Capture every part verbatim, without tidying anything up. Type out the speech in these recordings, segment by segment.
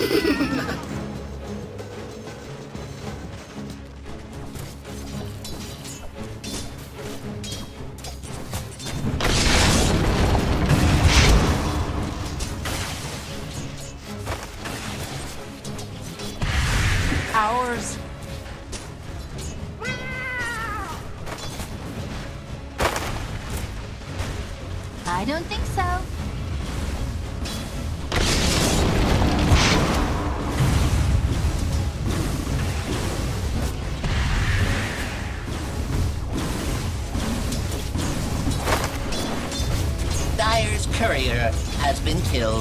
Ours. I don't think so. Dire's courier has been killed.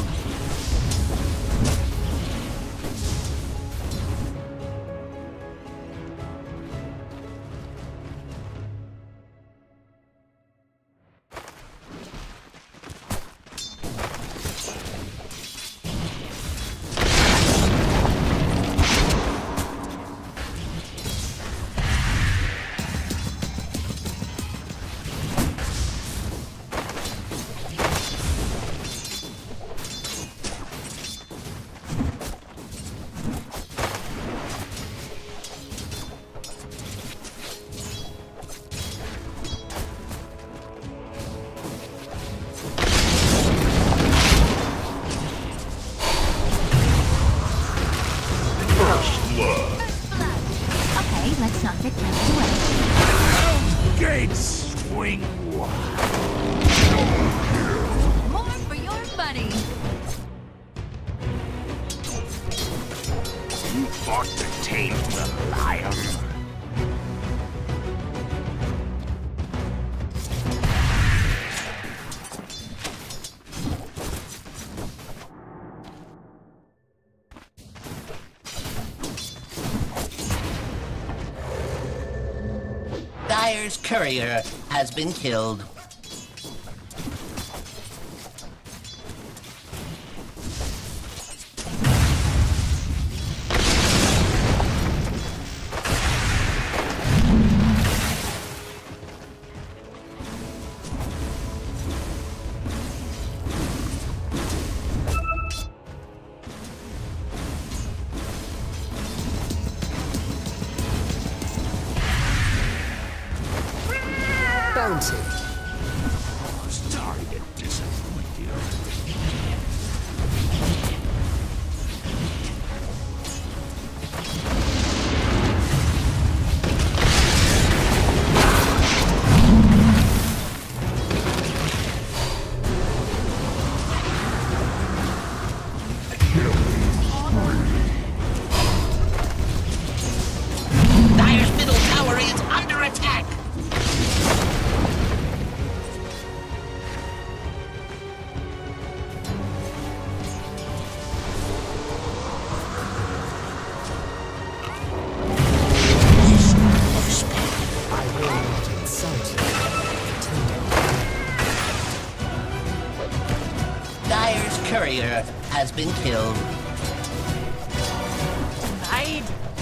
Let's not get carried away. Gates swing wide. More for your money. You fought to tame the lion. Dire's courier has been killed. Bounty. Oh, sorry to disappoint you. Dire's middle tower is under attack. Dire's courier has been killed. Hide.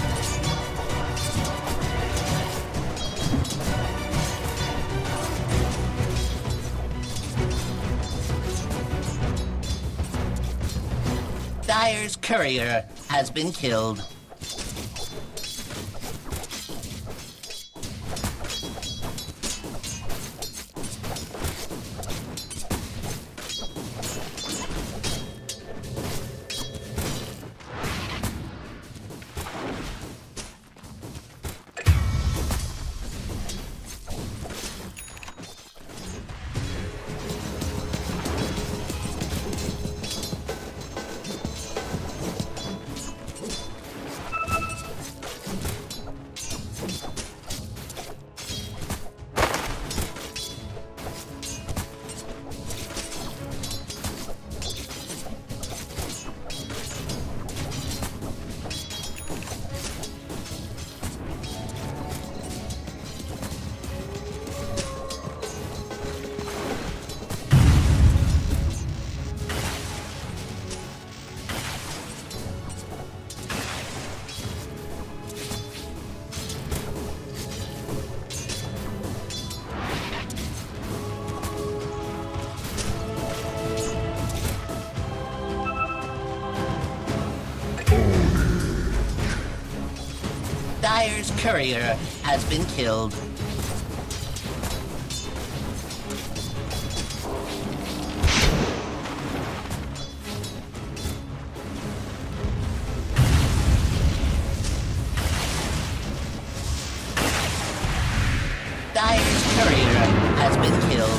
Dire's courier has been killed. courier has been killed. Dire's courier has been killed.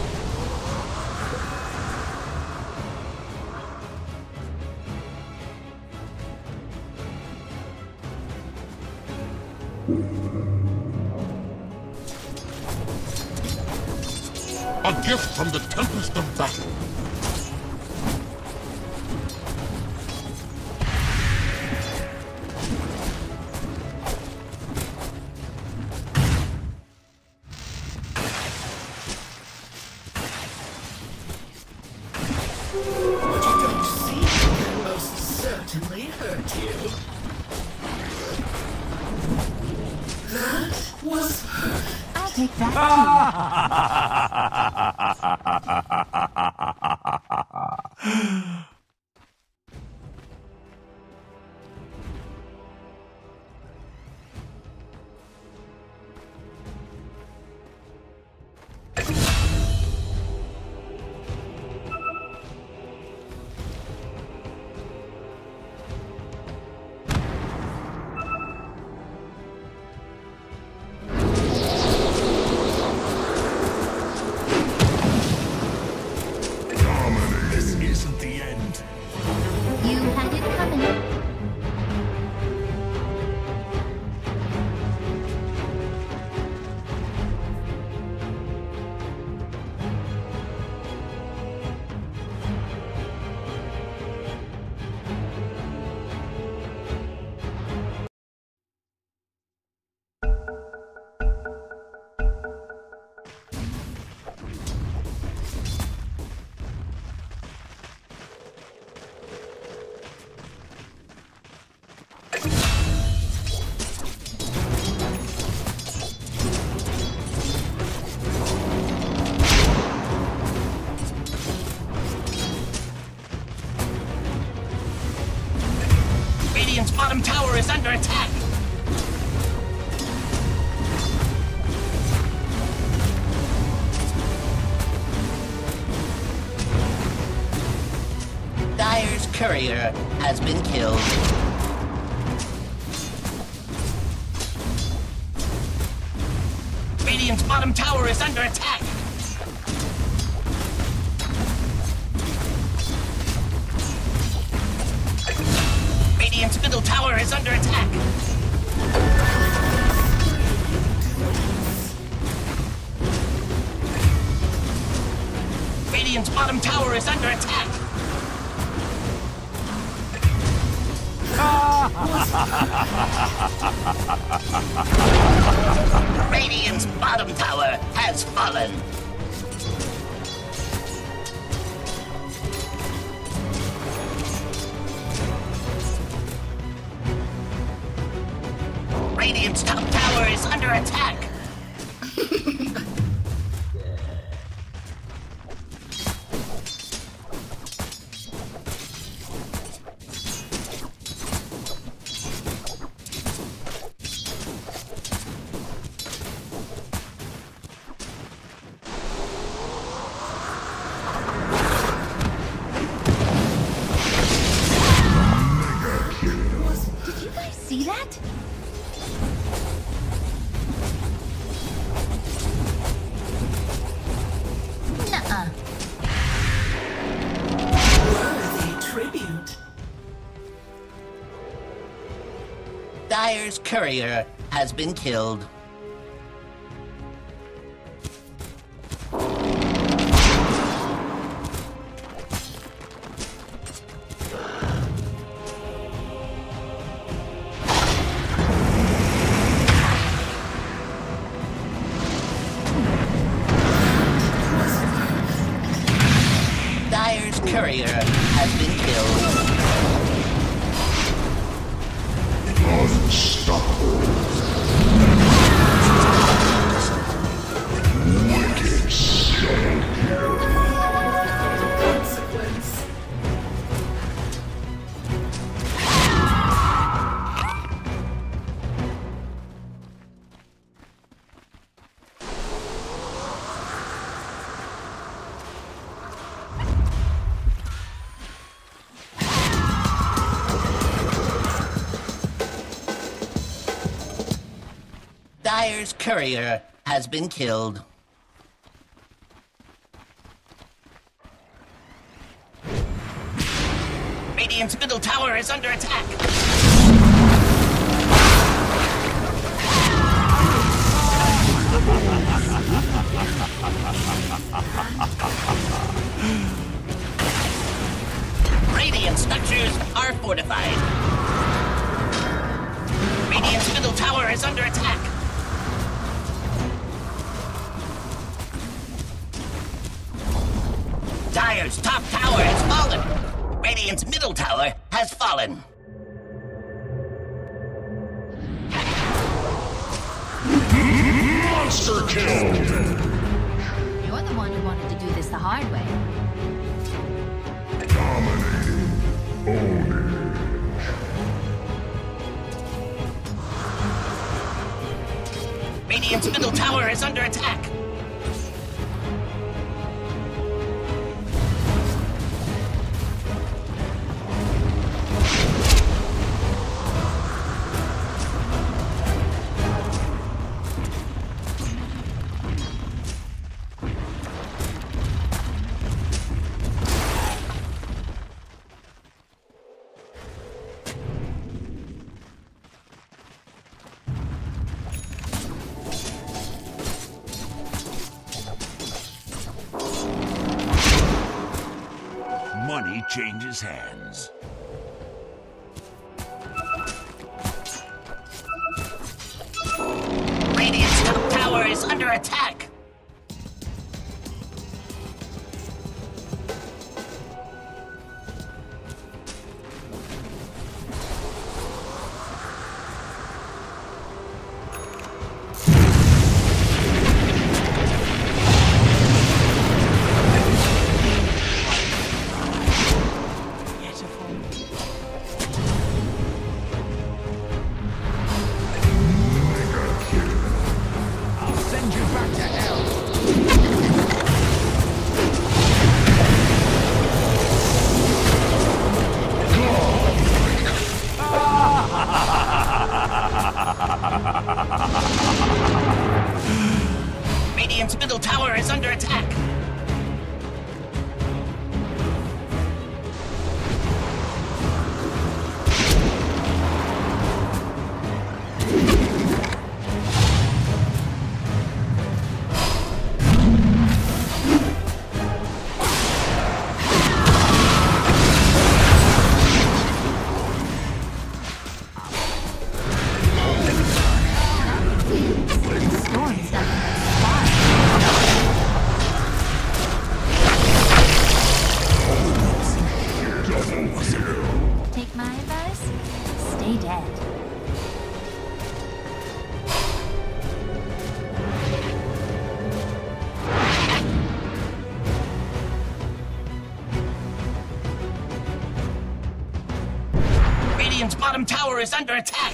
A gift from the Tempest of Battle. What you don't see can most certainly hurt you. That was perfect. I'll take that This isn't the end. too. You had it coming. Radiant's bottom tower is under attack. Dire's courier has been killed. Radiant's bottom tower is under attack. Radiant's middle tower is under attack. Radiant's bottom tower is under attack. Radiant's bottom tower has fallen. Radiant's top tower is under attack. Did you guys see that? Nuh-uh. Worthy tribute. Dire's courier has been killed. Dire's courier has been killed. Unstoppable. Wicked solo kill. Consequence. Dire's courier has been killed. Radiant's middle tower is under attack. Radiant structures are fortified. Radiant's middle tower is under attack. Dire's top tower has fallen. Radiant's middle tower has fallen. Monster kill! You're the one who wanted to do this the hard way. Dominating. Owning. Radiant's middle tower is under attack. Money changes hands. Radiant's top tower is under attack. Radiant's middle tower is under attack. Take my advice? Stay dead. Radiant's bottom tower is under attack.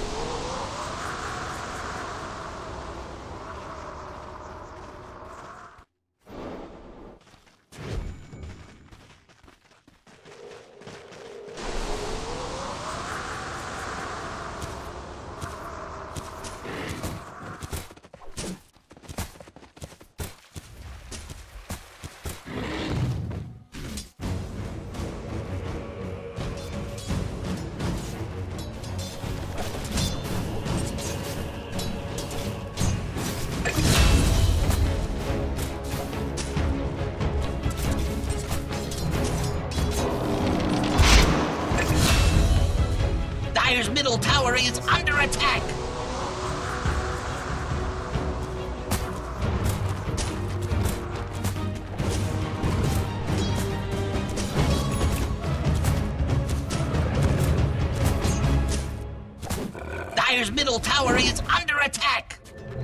Dire's middle tower is under attack. Dire's middle tower is under attack.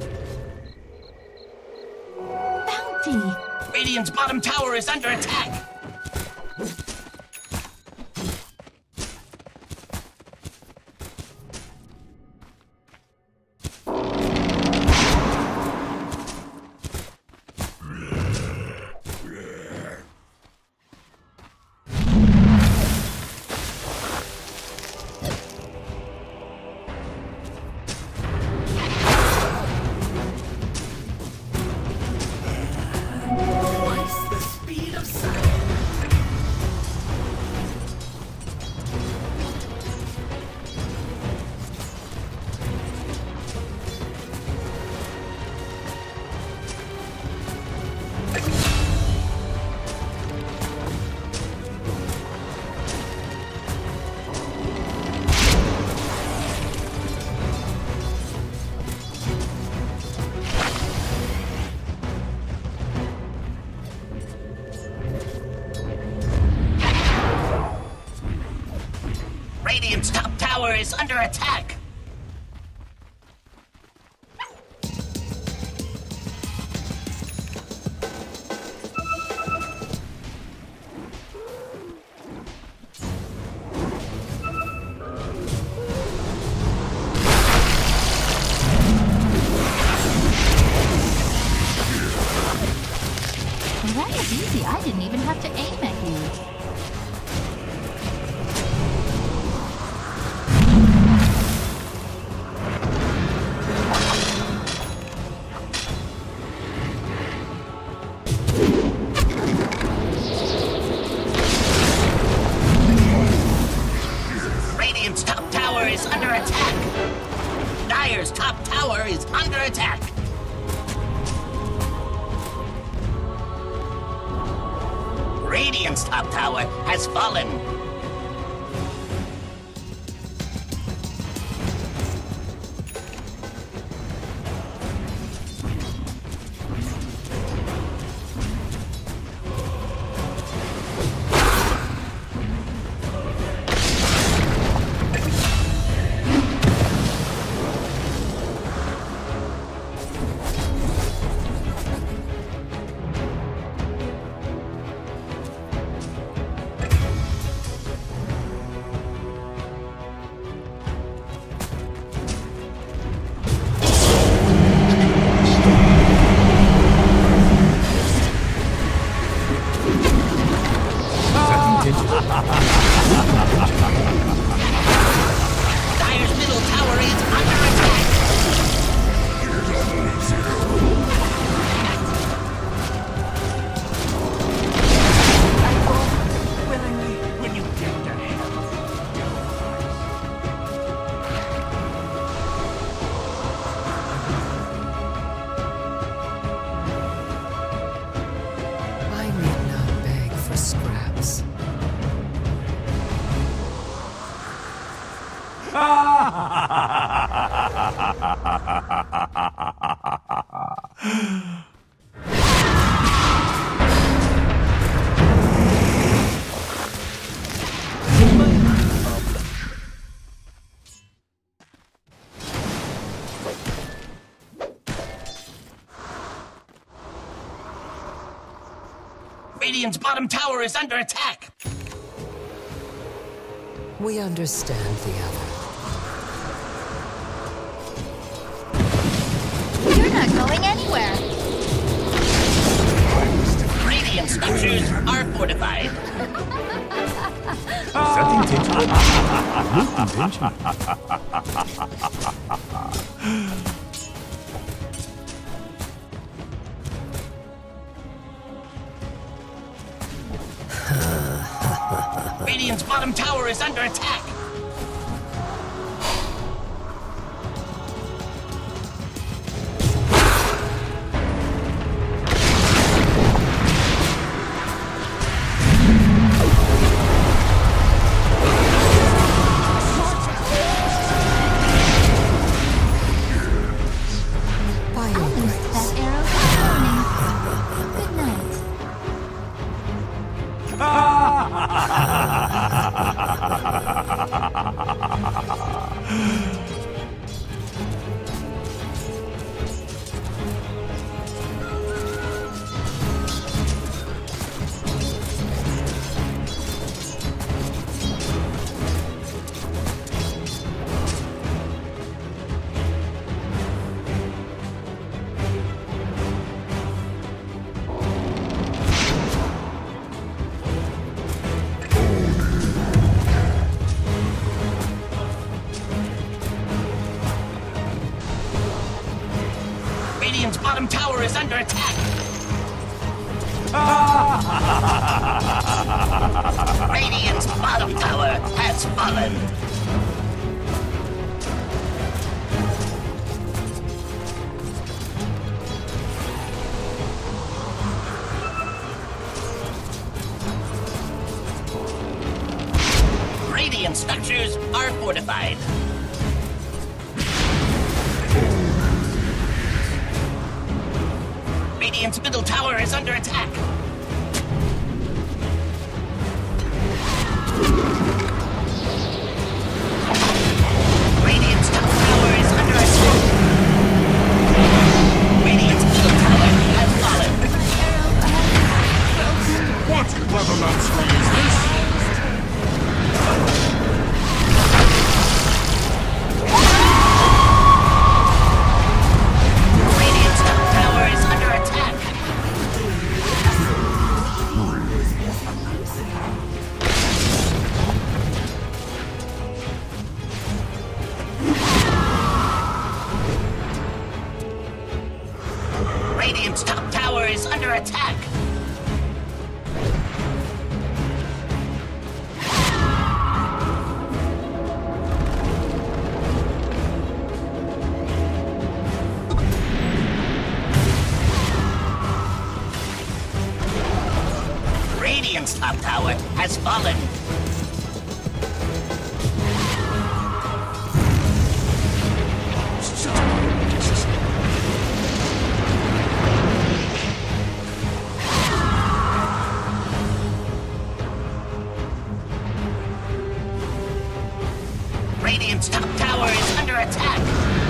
Bounty! Radiant's bottom tower is under attack. under attack. Well, that was easy. I didn't even have to aim at you. Radiant's top tower is under attack. Dire's top tower is under attack. Radiant's top tower has fallen. Dire's middle tower is under attack. I will willingly when you get to hell. I need not beg for scraps. Radiant's bottom tower is under attack. We understand the other. You're not going anywhere. Radiant structures are fortified. Radiant's bottom tower is under attack. By your grace. That arrow is warning. Good night. Radiant's bottom tower is under attack. Radiant's bottom tower has fallen. Radiant structures are fortified. Radiant's middle tower is under attack. Radiant's top tower is under attack. Radiant's top tower has fallen. Radiant's top tower is under attack.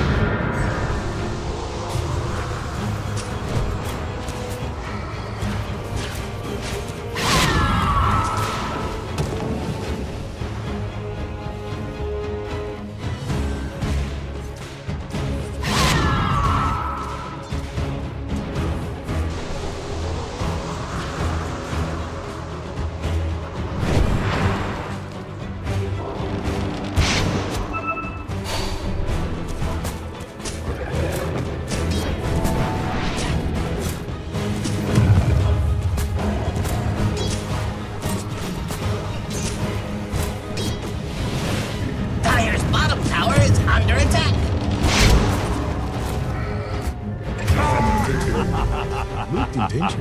Intention.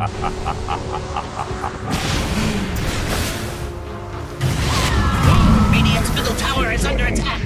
Radiant's middle tower is under attack.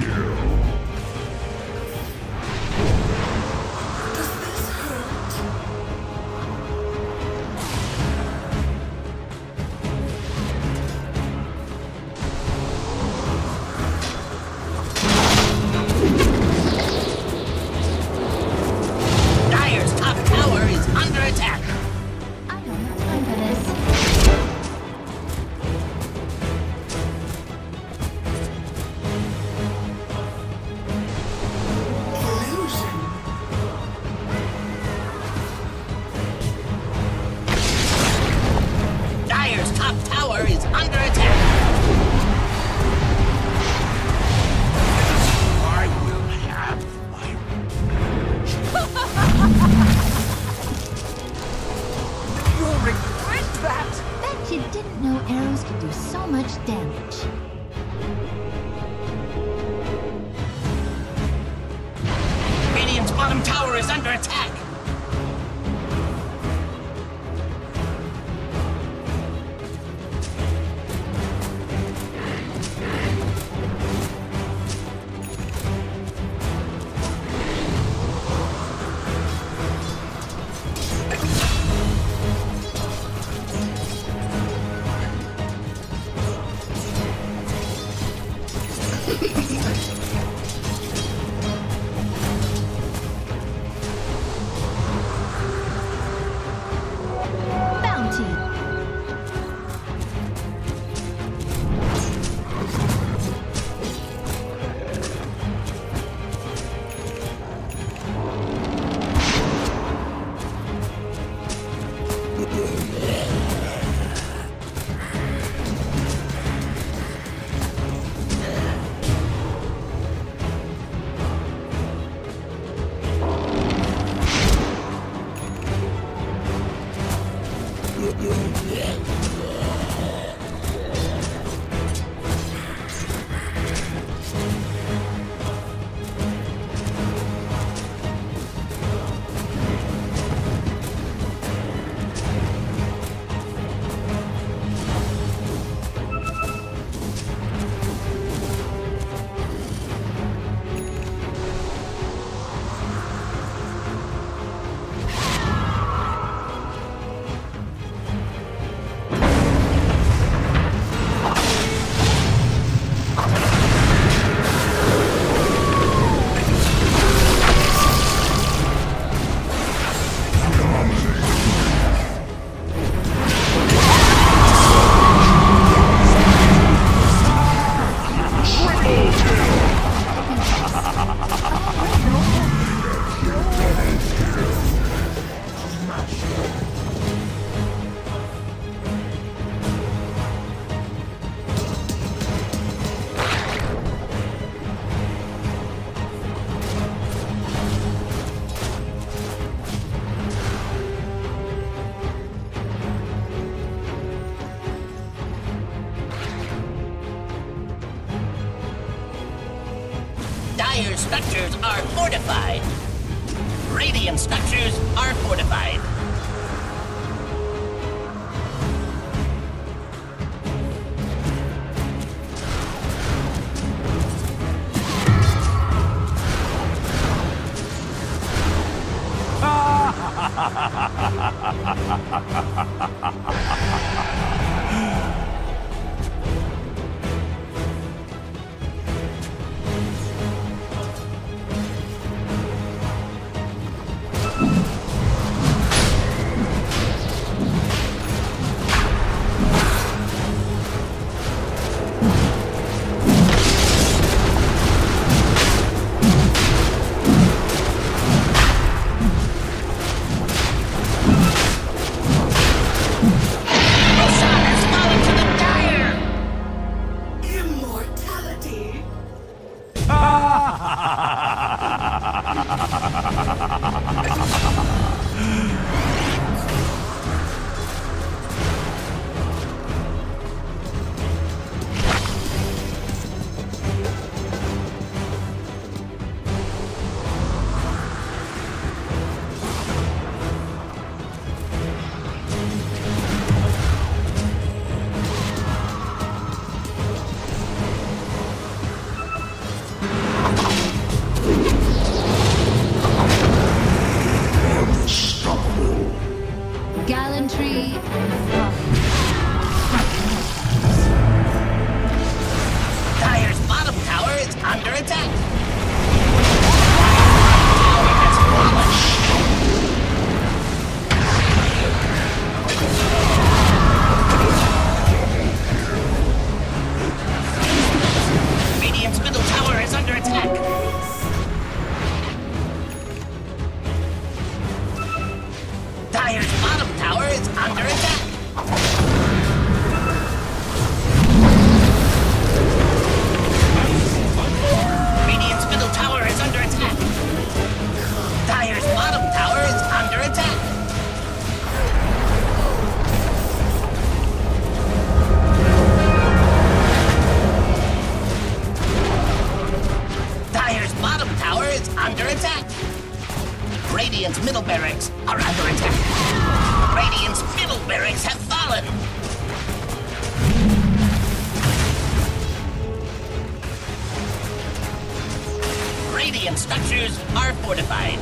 Dire's structures are fortified. Radiant structures are fortified. Immortality. Gallantry. Dire's bottom tower is under attack. Radiant's middle tower is under attack. Dire's bottom tower is under attack. Radiant's middle tower is under attack. Dire's bottom tower is under attack. Dire's bottom tower is under attack. Radiant's middle barracks are under attack. Radiant's middle barracks have fallen. Radiant structures are fortified.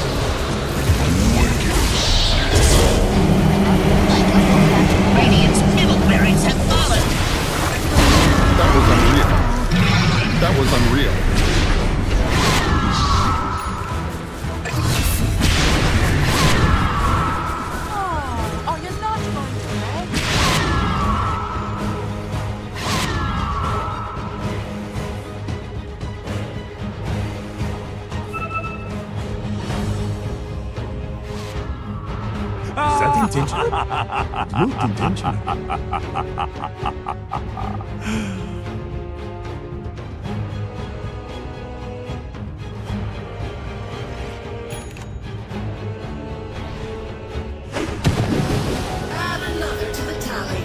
Radiant's middle barracks have fallen. That was unreal. That was unreal. Oh, you're not going to bed? Is that intentional? Not intentional. Add another to the tally.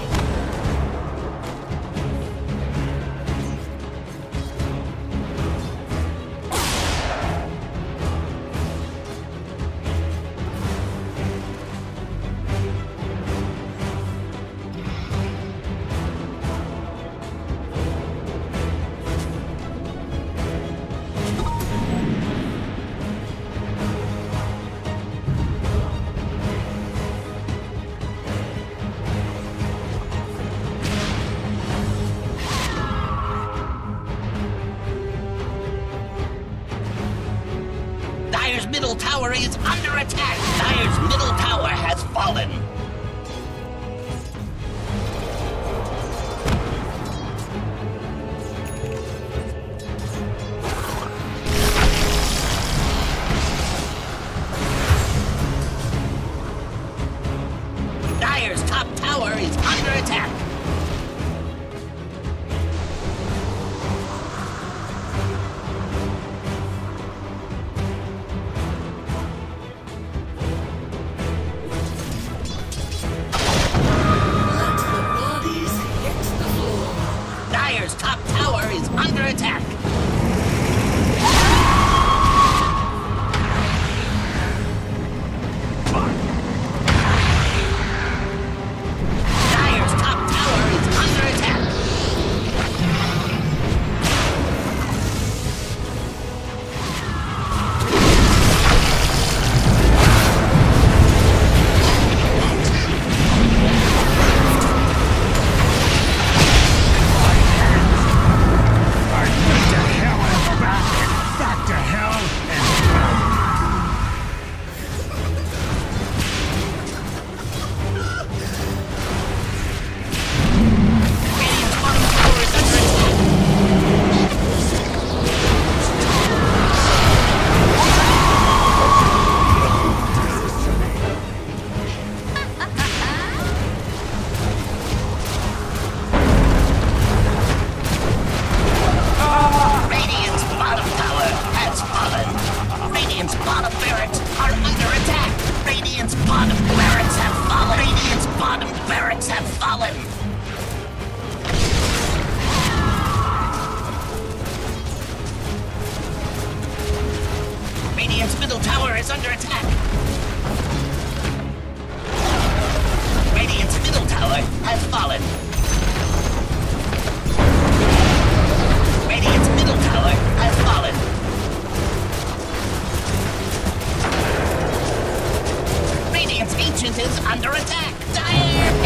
Dire's middle tower is under attack. Dire's middle tower has fallen. Dire's top tower is under attack. Let the bodies hit the floor. Dire's top tower is under attack. Radiant is under attack. Dire!